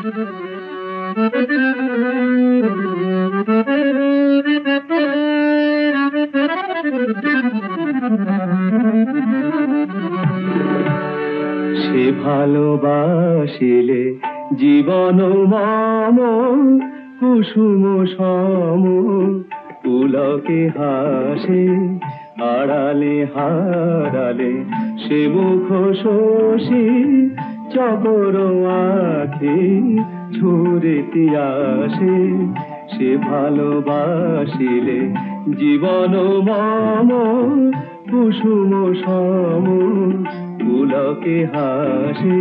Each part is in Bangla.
সে ভালোবাসিলে জীবন মম কুসুম সম পুলকে হাসে আড়ালে হারালে সে মুখ শোষী চকর আখি ঝুরিতে আসে সে ভালোবাসিলে জীবন মম কুসুম সম পুলকে হাসে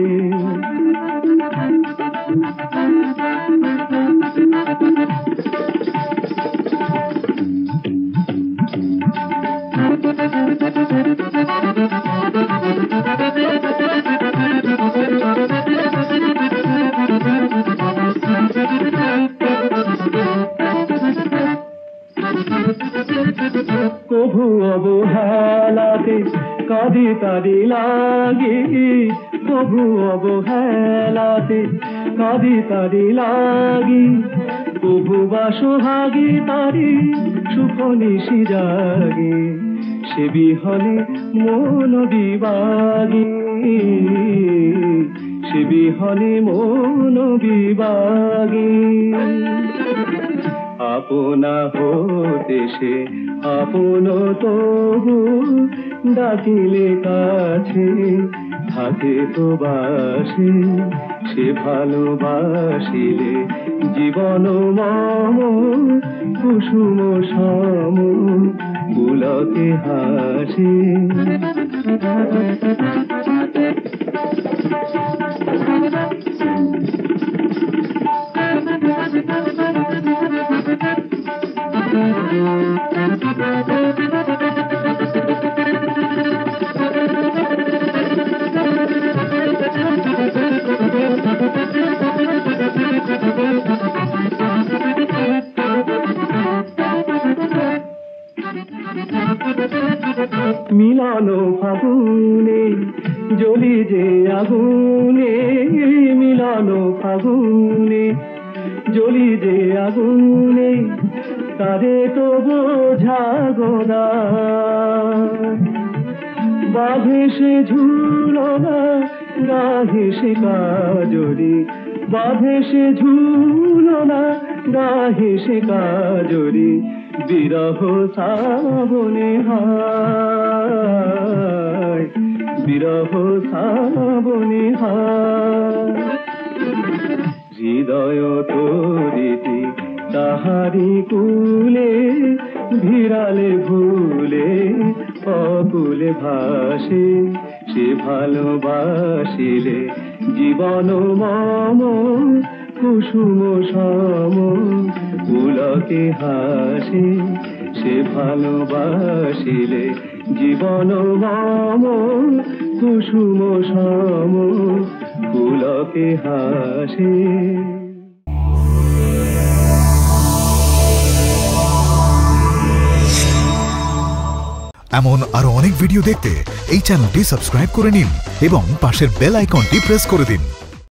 কভু অবহেলাতে কাঁদি তারি লাগি কভু অবহেলাতে কাঁদি তারি লাগি কভু বা সোহাগী তারি সুখ নিশি জাগে সে বিহলে মন বিবাগী সে বিহলে মন বিবাগী আপনা হতে সে আপন তবু ডাকিলে কাছে থাকে তো বাসে সে ভালোবাসিলে জীবন মম কুসুম সম পুলকে হাসে মিলন ফাগুনে জ্বলি যে আগুনে মিলন ফাগুনে জ্বলি যে আগুনে তারে তো বোঝা গোনা বাঁধে সে ঝুলনা গাহে সে কাজরি বাঁধে সে ঝুলনা গাহে সে কাজরি বিরহ শ্রাবণে হায় বিরহ শ্রাবণে হায় হৃদয় তরিতি তাহারি কুলে ভিড়ালে ভুলে অকুলে ভাসে সে ভালোবাসিলে জীবন মম কুসুম সম পুলকে হাসে সে ভালোবাসিলে জীবন মম কুসুম সম পুলকে হাসে। এমন আরো অনেক ভিডিও দেখতে এই চ্যানেলটি সাবস্ক্রাইব করে নিন এবং পাশের বেল আইকনটি প্রেস করে দিন।